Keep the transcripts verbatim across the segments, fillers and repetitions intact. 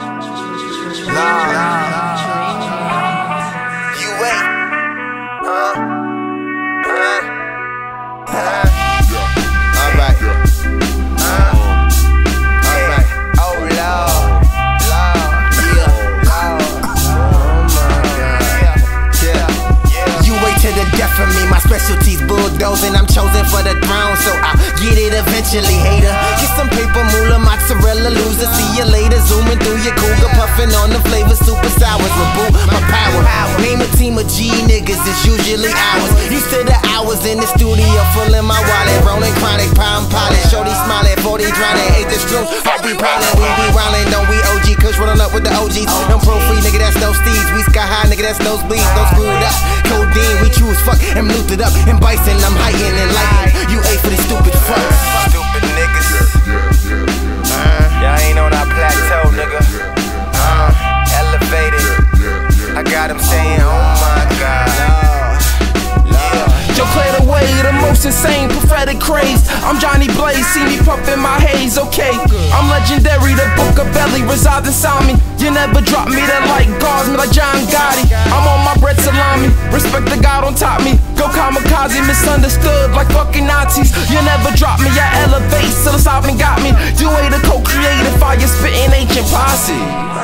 You wait. Huh? Huh? Huh? Alright. Huh? Alright. Oh Lord. Lord. Yeah. Lord. Oh my God. Yeah. Yeah. You wait till the death of me. My specialty's bulldozing. I'm chosen for the throne, so I'll get it eventually, hater. Get some paper, moolah, mozzarella, loser. See you later, zooming through your cougar, puffing on the flavor, super sours. Reboot my power. Name a team of G niggas, it's usually ours. Used to the hours in the studio, full in my wallet, rolling chronic, pound pilot. Shorty smiling, forty drowning, ate the strooms, heart be prowling. We be wildin', don't we O G? Kush rolling up with the O Gs. No pro free, nigga, that's no steeds. We sky high, nigga, that's no bleeds. No screwed up, codeine, we choose fuck and looted up. And bison, I'm heightened and lightened. You ate for these stupid fucks. Stupid niggas. Uh, y'all ain't on our plateau, nigga. Uh, elevated. I got him saying, oh my God. Joe cleared away the most insane prophetic craze. I'm Johnny Blaze, see me puffin' my haze, okay. I'm legendary, the book of belly resides inside me. You never drop me, that light guards me like John Gotti. I'm on my bread salami, respect the God on top me. Go kamikaze, misunderstood like fucking Nazis. You never drop me, I elevate, psilocybin got me. You ain't a co-creative, fire spitting ancient posse.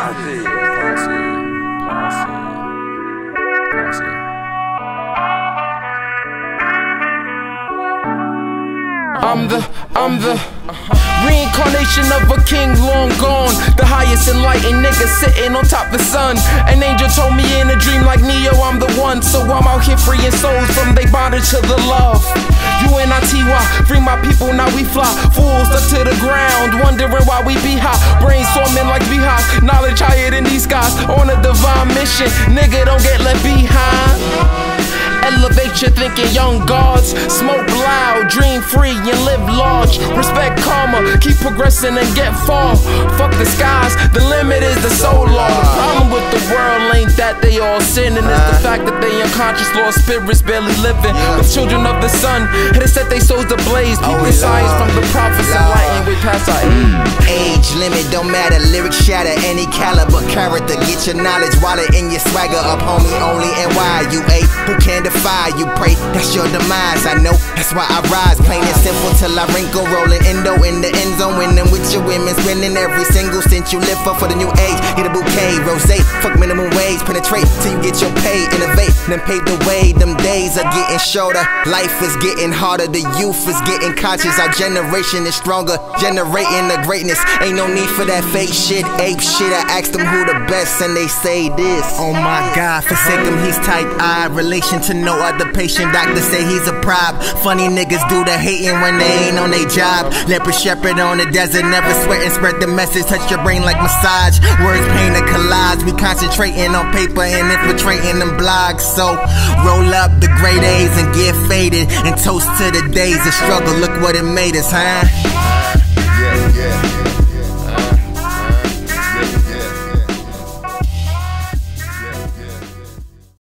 I'm the, I'm the reincarnation of a king long gone. The highest enlightened nigga sitting on top of the sun. An angel told me in a dream like Neo, I'm the one. So I'm out here freeing souls from they bondage to the love. U N I T Y, free my people, now we fly. Fools stuck to the ground, wondering why we be high. Brainstorming like beehives, knowledge higher than these guys. On a divine mission, nigga don't get left behind. Elevate your thinking, young gods. Smoke loud, dream free and live large. Respect karma, keep progressing and get far. Fuck the skies, the limit is the soul law. The problem with the world ain't that they all sinning, it's the fact that they unconscious, lost spirits barely living. The children of the sun, and it set they souls ablaze. People science from the prophets enlightened, we pass our age. Age limit don't matter, lyrics shatter any caliber character. Get your knowledge, wallet in your swagger up, homie, only and why you ain't. Who can defy you, pray, that's your demise, I know, that's why I rise, plain and simple till I wrinkle, rolling endo in the end zone, winning with your women, spinning every single cent you live for for the new age, get a bouquet, rosé, fuck minimum wage, penetrate till you get your pay, innovate, then pave the way, them days are getting shorter, life is getting harder, the youth is getting conscious, our generation is stronger, generating the greatness, ain't no need for that fake shit, ape shit, I asked them who the best and they say this, oh my God, forsake him, he's type I, relation to no other patient, doctor say he's a prob. Funny niggas do the hating when they ain't on their job. Leopard shepherd on the desert, never sweat and spread the message. Touch your brain like massage. Words paint a collage. We concentrating on paper and infiltrating them blogs. So roll up the great A's and get faded and toast to the days of struggle. Look what it made us, huh?